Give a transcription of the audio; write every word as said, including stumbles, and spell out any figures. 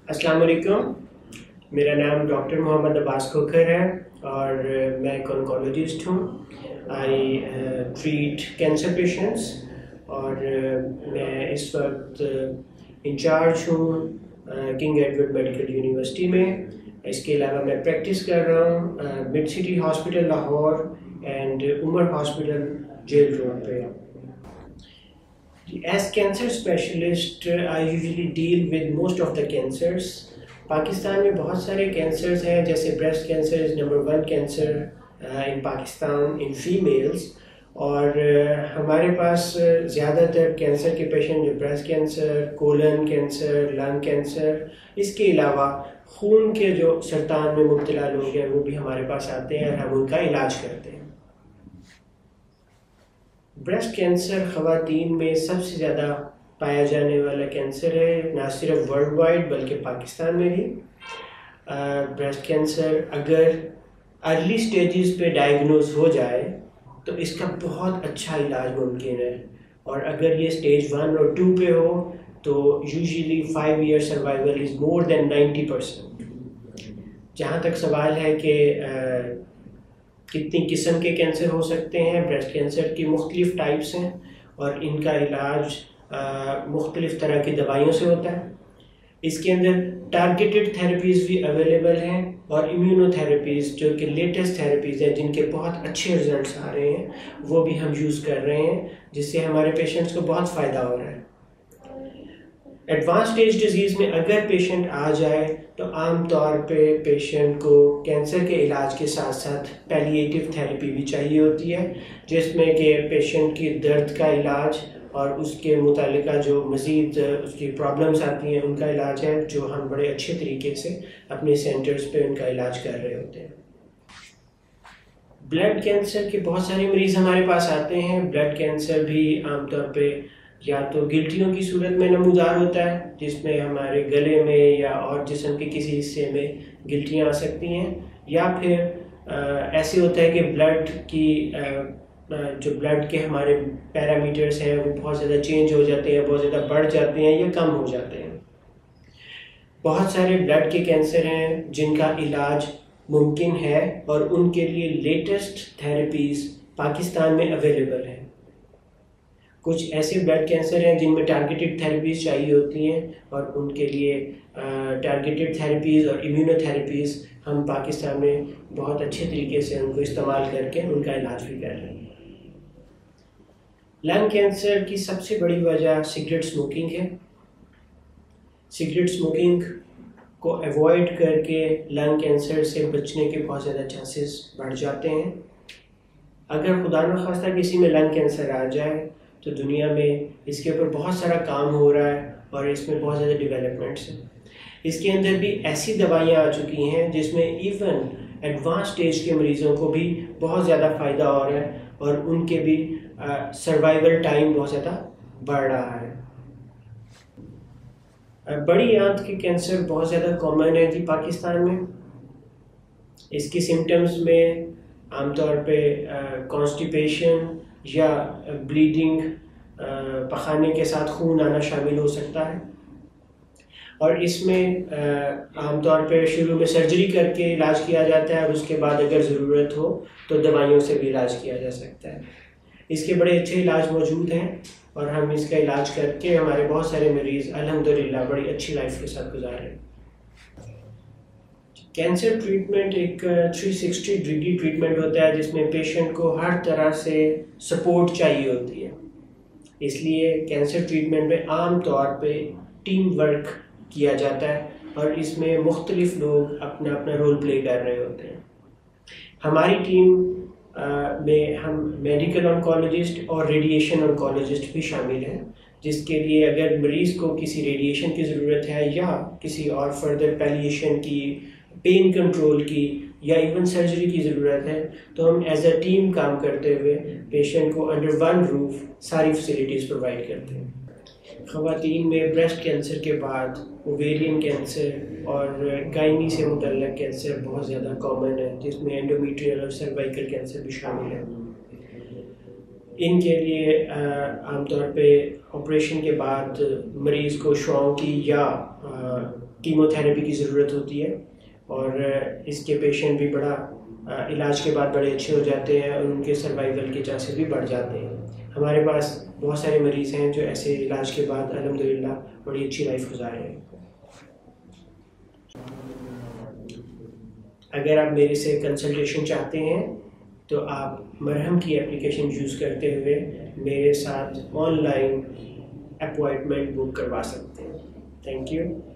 अस्सलाम वालेकुम, मेरा नाम डॉक्टर मोहम्मद अब्बास खोखर है और मैं एक ऑन्कोलॉजिस्ट हूँ। आई ट्रीट कैंसर पेशेंट्स और uh, मैं इस वक्त इंचार्ज हूँ किंग एडवर्ड मेडिकल यूनिवर्सिटी में। इसके अलावा मैं प्रैक्टिस कर रहा हूँ mid city hospital Lahore and Umar hospital jail road पे। As cancer specialist, I usually deal with most of the cancers. Pakistan में बहुत सारे कैंसर्स हैं, जैसे breast cancer is number one cancer in Pakistan in females, और uh, हमारे पास uh, ज़्यादातर कैंसर के पेशेंट जो breast cancer, colon cancer, lung cancer, इसके अलावा खून के जो सरतान में मुब्तला लोग हैं वो भी हमारे पास आते हैं और हम उनका इलाज करते हैं। ब्रेस्ट कैंसर ख़वातीन में सबसे ज़्यादा पाया जाने वाला कैंसर है, ना सिर्फ वर्ल्ड वाइड बल्कि पाकिस्तान में भी। ब्रेस्ट कैंसर अगर अर्ली स्टेजेस पे डायग्नोज हो जाए तो इसका बहुत अच्छा इलाज मुमकिन है, और अगर ये स्टेज वन और टू पे हो तो usually five year survival is more than ninety percent. जहाँ तक सवाल है कि कितनी किस्म के कैंसर हो सकते हैं, ब्रेस्ट कैंसर की मुख्तलिफ टाइप्स हैं और इनका इलाज मुख्तलिफ तरह की दवाइयों से होता है। इसके अंदर टारगेटेड थेरेपीज़ भी अवेलेबल हैं और इम्यूनोथेरेपीज़ जो कि लेटेस्ट थेरेपीज़ हैं जिनके बहुत अच्छे रिजल्ट्स आ रहे हैं, वो भी हम यूज़ कर रहे हैं, जिससे हमारे पेशेंट्स को बहुत फ़ायदा हो रहा है। एडवांस स्टेज डिजीज़ में अगर पेशेंट आ जाए तो आम तौर पे पेशेंट को कैंसर के इलाज के साथ साथ पैलिएटिव थेरेपी भी चाहिए होती है, जिसमें कि पेशेंट की दर्द का इलाज और उसके मुतालिका जो मज़ीद उसकी प्रॉब्लम्स आती हैं उनका इलाज है, जो हम बड़े अच्छे तरीके से अपने सेंटर्स पे उनका इलाज कर रहे होते हैं। ब्लड कैंसर के बहुत सारे मरीज़ हमारे पास आते हैं। ब्लड कैंसर भी आमतौर पे या तो गिल्टियों की सूरत में नमूदार होता है, जिसमें हमारे गले में या और जिस्म के किसी हिस्से में गिल्टियाँ आ सकती हैं, या फिर आ, ऐसे होता है कि ब्लड की आ, जो ब्लड के हमारे पैरामीटर्स हैं वो बहुत ज़्यादा चेंज हो जाते हैं, बहुत ज़्यादा बढ़ जाते हैं या कम हो जाते हैं। बहुत सारे ब्लड के कैंसर हैं जिनका इलाज मुमकिन है और उनके लिए लेटेस्ट थेरेपीज़ पाकिस्तान में अवेलेबल हैं। कुछ ऐसे ब्लड कैंसर हैं जिनमें टारगेटेड थेरेपीज़ चाहिए होती हैं और उनके लिए टारगेटेड थेरेपीज़ और इम्यूनोथेरेपीज़ हम पाकिस्तान में बहुत अच्छे तरीके से उनको इस्तेमाल करके उनका इलाज भी कर रहे हैं। लंग कैंसर की सबसे बड़ी वजह सिगरेट स्मोकिंग है। सिगरेट स्मोकिंग को अवॉइड करके लंग कैंसर से बचने के बहुत ज़्यादा चांसेस बढ़ जाते हैं। अगर खुदा न खास्ता किसी में लंग कैंसर आ जाए तो दुनिया में इसके ऊपर बहुत सारा काम हो रहा है और इसमें बहुत ज़्यादा डेवलपमेंट्स हैं। इसके अंदर भी ऐसी दवाइयाँ आ चुकी हैं जिसमें इवन एडवांस स्टेज के मरीज़ों को भी बहुत ज़्यादा फ़ायदा हो रहा है और उनके भी सर्वाइवल टाइम बहुत ज़्यादा बढ़ रहा है। बड़ी आंत के कैंसर बहुत ज़्यादा कॉमन है जी पाकिस्तान में। इसकी सिम्टम्स में आमतौर पे कॉन्स्टिपेशन या ब्लीडिंग, पखाने के साथ खून आना शामिल हो सकता है, और इसमें आमतौर पे शुरू में सर्जरी करके इलाज किया जाता है और उसके बाद अगर ज़रूरत हो तो दवाइयों से भी इलाज किया जा सकता है। इसके बड़े अच्छे इलाज मौजूद हैं और हम इसका इलाज करके हमारे बहुत सारे मरीज़ अल्हम्दुलिल्लाह बड़ी अच्छी लाइफ के साथ गुजार रहे हैं। कैंसर ट्रीटमेंट एक थ्री सिक्सटी डिग्री ट्रीटमेंट होता है जिसमें पेशेंट को हर तरह से सपोर्ट चाहिए होती है। इसलिए कैंसर ट्रीटमेंट में आम तौर पे टीम वर्क किया जाता है और इसमें मुख्तलिफ लोग अपना अपना रोल प्ले कर रहे होते हैं। हमारी टीम में हम मेडिकल ऑन्कोलॉजिस्ट और रेडिएशन ऑन्कोलॉजिस्ट भी शामिल हैं, जिसके लिए अगर मरीज़ को किसी रेडिएशन की ज़रूरत है या किसी और फर्दर पैलिएशन की, पेन कंट्रोल की या इवन सर्जरी की ज़रूरत है तो हम एज अ टीम काम करते हुए पेशेंट को अंडर वन रूफ सारी फैसिलिटीज़ प्रोवाइड करते हैं। ख़वातीन में ब्रेस्ट कैंसर के बाद ओवेरियन कैंसर और गायनी से मुतल्लक कैंसर बहुत ज़्यादा कॉमन है, जिसमें एंडोमेट्रियल और सर्वाइकल कैंसर भी शामिल है। इनके लिए आमतौर पे ऑपरेशन के बाद मरीज़ को शौक की या کیموتھراپی کی ضرورت ہوتی ہے، اور اس کے پیشنٹ بھی بڑا علاج کے بعد بڑے اچھے ہو جاتے ہیں اور ان کے سروائیول کے چانسز بھی بڑھ جاتے ہیں. ہمارے پاس بہت سارے مریض ہیں جو ایسے علاج کے بعد الحمدللہ بڑی اچھی لائف گزارے ہیں. اگر آپ میرے سے کنسلٹیشن چاہتے ہیں تو آپ مرہم کی اپلیکیشن یوز کرتے ہوئے میرے ساتھ آن لائن اپوائنٹمنٹ بک کروا سکتے ہیں. Thank you.